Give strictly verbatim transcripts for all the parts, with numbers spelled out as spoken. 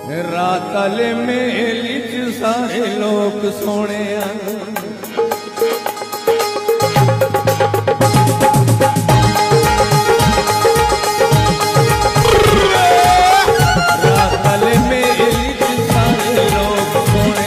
रातल मेली च सारे लोग सोने रातल मेली च सारे लोग सोने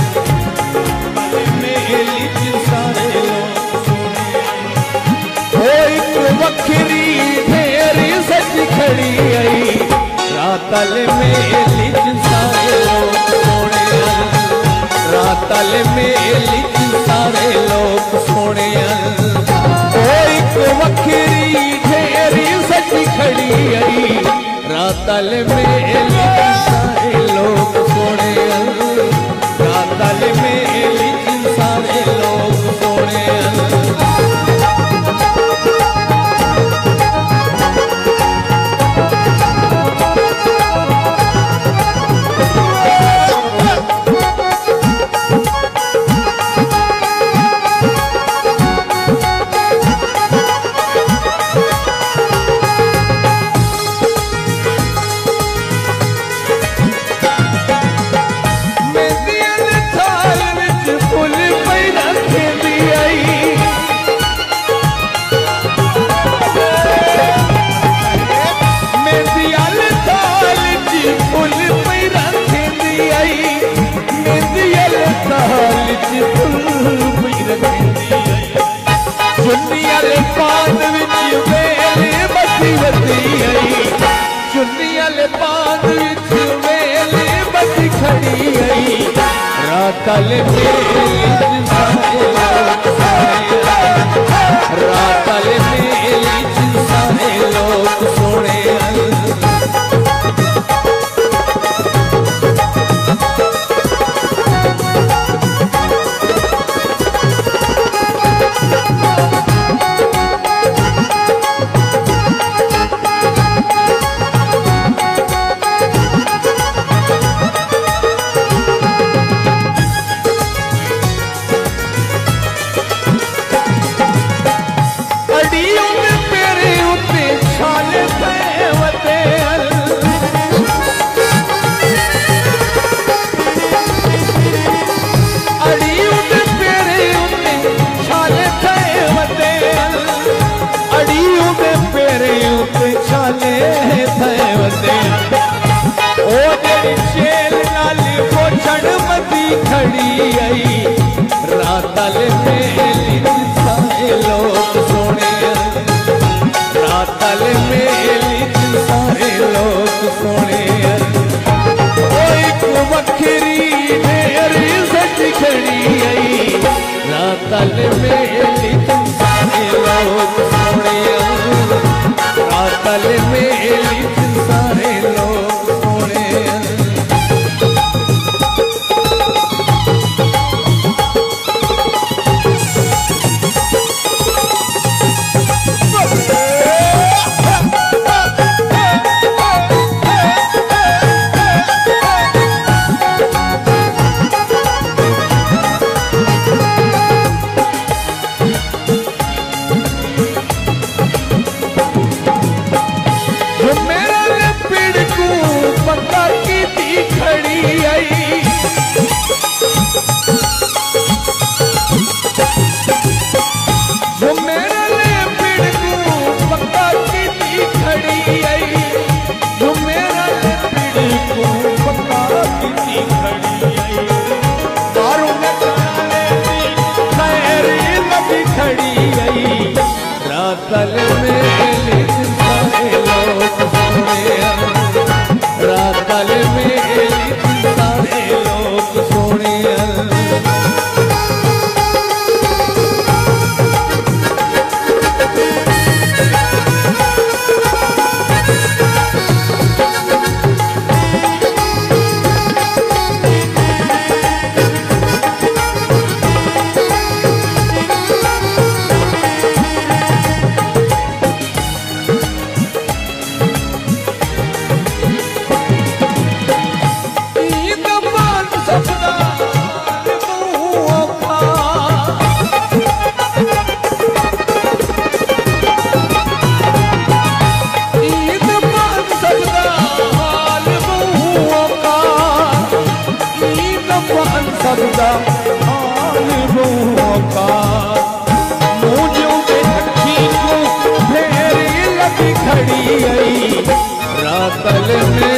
मेली च सारे लोग सोने एक वखरी ढेरी सच खड़ी आई रातल मेली च सारे लोग सोने रातल मेली च सारे लोग सोने एक वखरी ढेरी सच खड़ी आई रातल मेली च सारे लोग सोने रातल मेली च सारे लोग सोने रातल मेली च सारे लोग रातल मेली च सारे लोग सोने खड़ी आई रातल मेली च सारे लोग सोने रातल मेली च सारे लोग सोने एक वखरी ढेरी सच खड़ी आई रातल मेली च सारे लोग सोने रातल मेली च सारे लोग सोने रातल मेली च सारे लोग सोने रातल मेली च सारे घड़ी आई रातल में